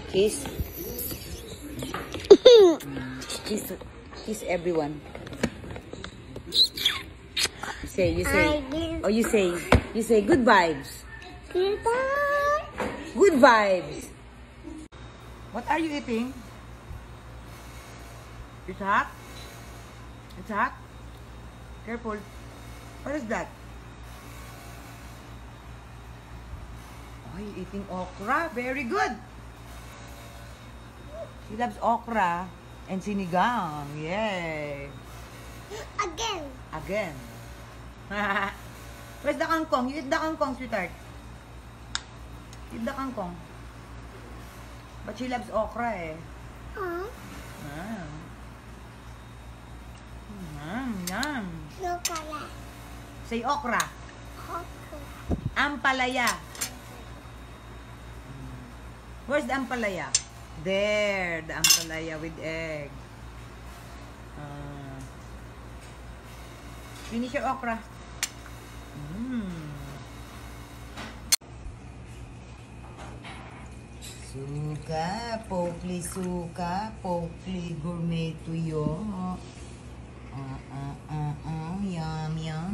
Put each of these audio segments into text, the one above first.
Kiss. Kiss everyone. You say good vibes. Goodbye. Good vibes. What are you eating? It's hot? It's hot? Careful. What is that? Oh, you're eating okra. Very good. She loves okra and sinigang. Yay. Again. Where's the kangkong? You eat the kangkong, sweetheart. Eat the kangkong. But she loves okra eh. Yum. Say okra. Ampalaya. Where's the ampalaya? There, the ampalaya with egg. Finish your okra. Suka, pokli gourmet tuyo. Yum.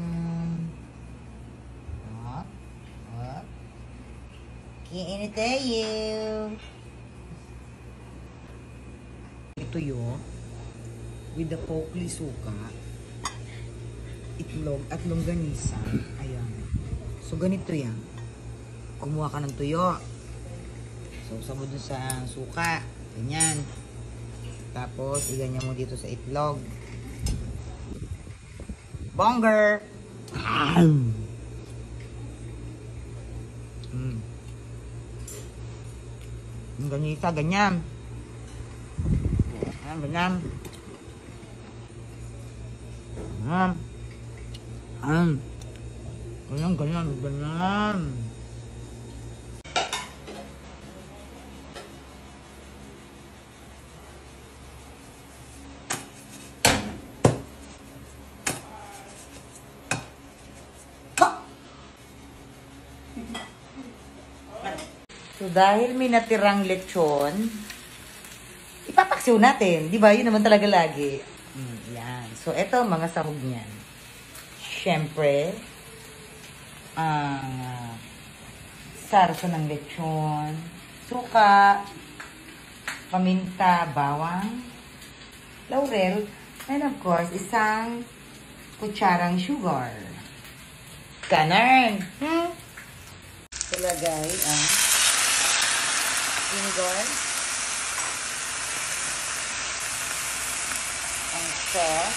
What? Kain tayo. Tuyo with the pokli suka, itlog at longganisa. Ayan. So, ganito yan. Kumuha ka ng tuyo. So, sabod dun sa suka. Ganyan. Tapos, iganyan mo dito sa itlog. Bonger! Longganisa, ganyan. Ganyan. Ganyan. So, dahil may natirang lechon, ipapaksiw natin. Di ba? Yun naman talaga lagi. Yan. So, eto mga sahog niyan. Siyempre, sarsa ng lechon, suka, paminta, bawang, laurel, and of course, isang kutsarang sugar. Ganun. Ilagay ang vinegar, ang sauce,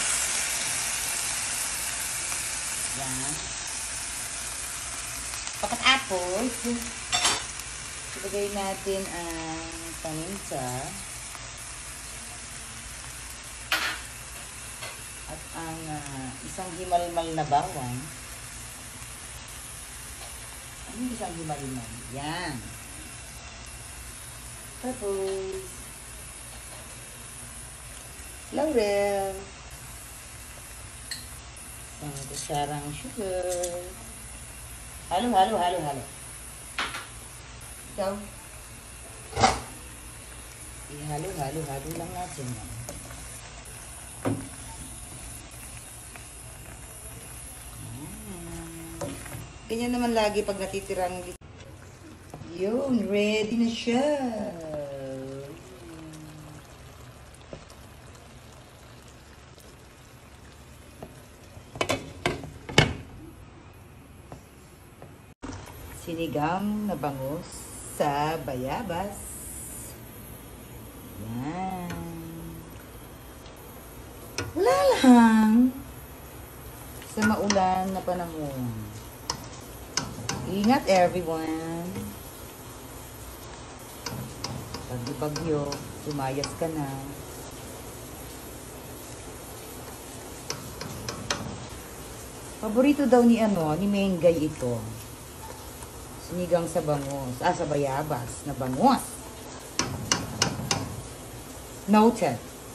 yan. Pagkatapos, ilagay natin ang paminta at ang isang himalmal na bawang. Ano yung isang himalmal? Yan. Tapos, laurel, isang kutsarang sugar. Halo. Ikaw. Ihalo lang natin. Ganyan naman lagi pag natitirang. Yun, ready na siya. Sinigang na bangus sa bayabas. Yan. Wala lang. Sa maulan na panahon. Ingat everyone. Pag-bagyo, sumayas ka na. Paborito daw ni Mengay ito. Sinigang sa bangus. Sa bayabas na bangus. Noted.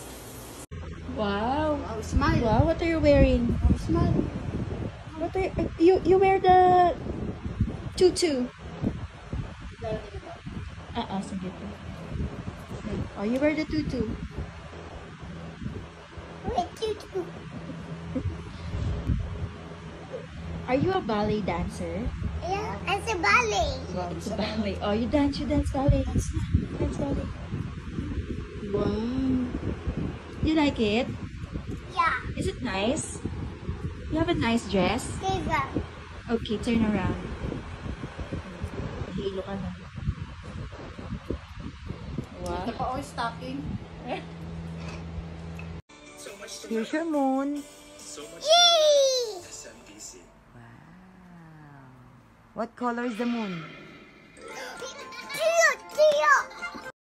Wow. Wow, smile. Wow, what are you wearing? Smile. What are you wear the tutu? Sige po. Oh, you wear the tutu. Wait, tutu. Are you a ballet dancer? Yeah, it's a ballet. It's a ballet. Oh, you dance ballet. Dance ballet. Wow. You like it? Yeah. Is it nice? You have a nice dress? Fever. Okay, turn around. Halo ka na. Wow. Here's your moon. Yay! Wow. What color is the moon? Tio, Tio.